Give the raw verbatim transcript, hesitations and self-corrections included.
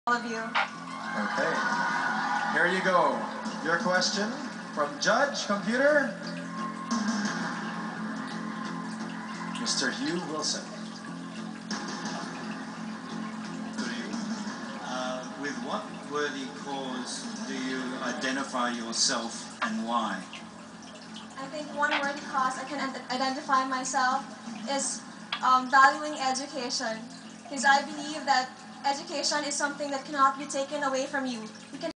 all of you. Okay. Here you go. Your question from Judge Computer, Mister Hugh Wilson. Good evening. Uh, with what worthy cause do you identify yourself and why? I think one worthy cause I can identify myself is um, valuing education, because I believe that education is something that cannot be taken away from you. You can